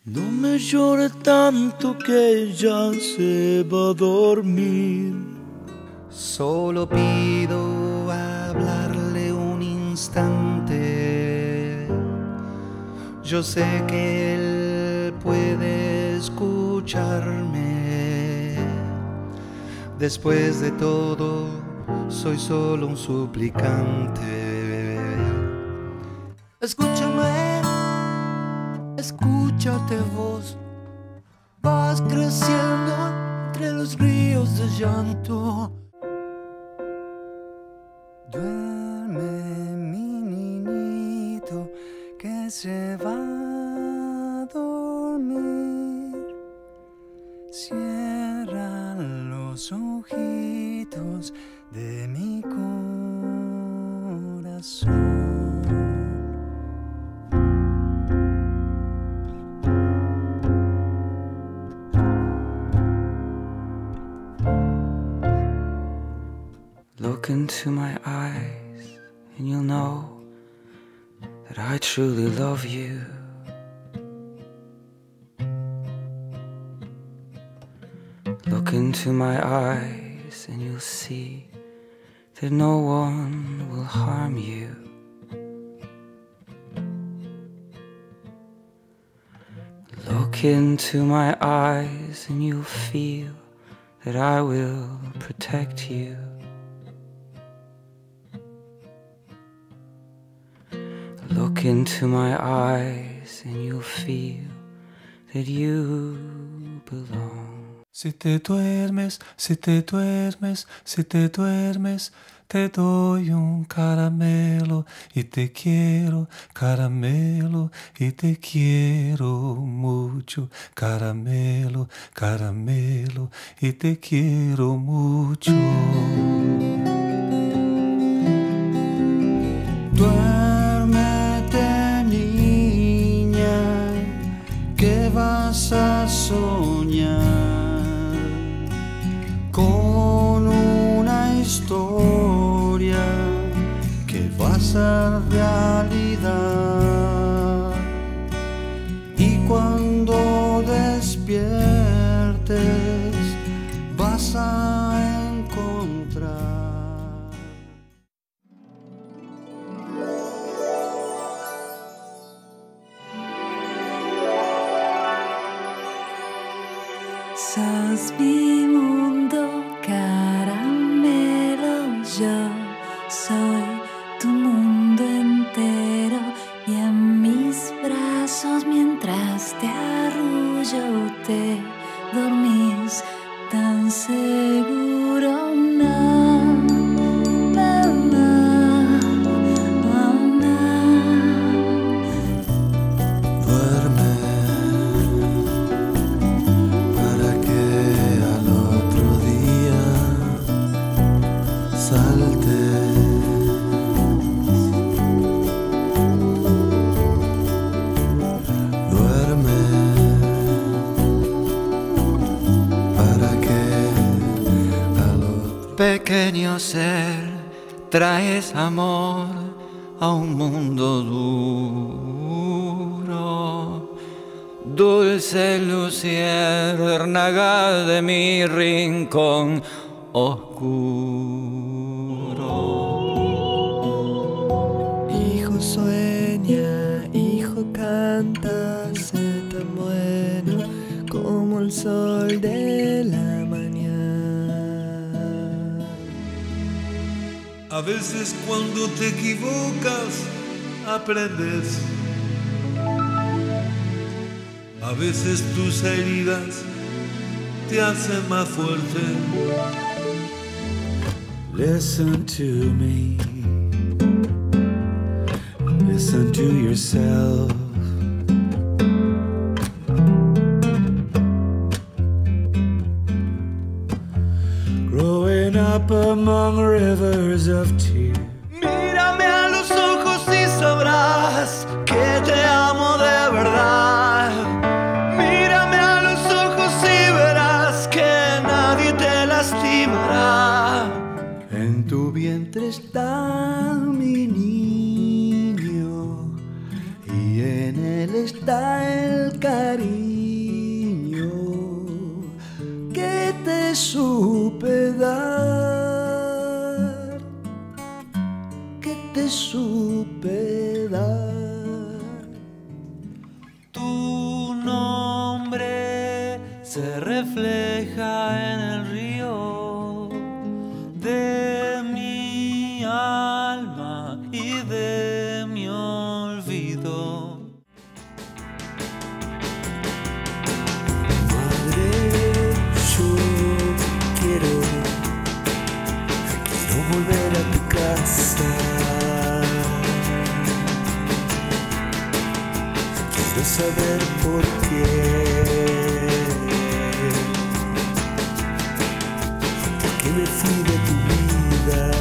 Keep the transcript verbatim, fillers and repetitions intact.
No me llore tanto que ya se va a dormir. Solo pido hablarle un instante. Yo sé que él puede escucharme. Después de todo, soy solo un suplicante. Escúchame, escúchate vos. Vas creciendo entre los ríos de llanto. Duerme, mi niñito, que se va a dormir. Cierra los ojitos de mi corazón. Look into my eyes and you'll know that I truly love you. Look into my eyes and you'll see that no one will harm you. Look into my eyes and you'll feel that I will protect you. Look into my eyes and you'll feel that you belong. Si te duermes, si te duermes, si te duermes, te doy un caramelo y te quiero, caramelo y te quiero mucho, caramelo, caramelo y te quiero mucho. Duérmete, niña, que vas a soñar con una historia que va a ser realidad. Y cuando despiertes vas a encontrar sos mi mundo, caramelo, yo soy tu mundo entero y en mis brazos mientras te arrullo te dormís tan seguro. No, no, no, no, no. Duerme para que al otro día saltes. Duerme para que al otro... Pequeño ser, traes amor a un mundo duro. Dulce luciérnaga de mi rincón oscuro. Hijo sueña, hijo canta, sé tan bueno como el sol de la mañana. A veces cuando te equivocas, aprendes. A veces tus heridas te hacen más fuerte. Listen to me. Listen to yourself. Growing up among rivers of tears. Mírame a los ojos y sabrás que te amo de verdad. Mírame a los ojos y verás que nadie te lastimará. En tu vientre está mi niño y en él está el cariño pedal. Tu nombre se refleja en el río de mi alma y de mi olvido. Madre, yo quiero, quiero volver a tu casa. Quiero saber por qué. ¿Por qué me fui de tu vida?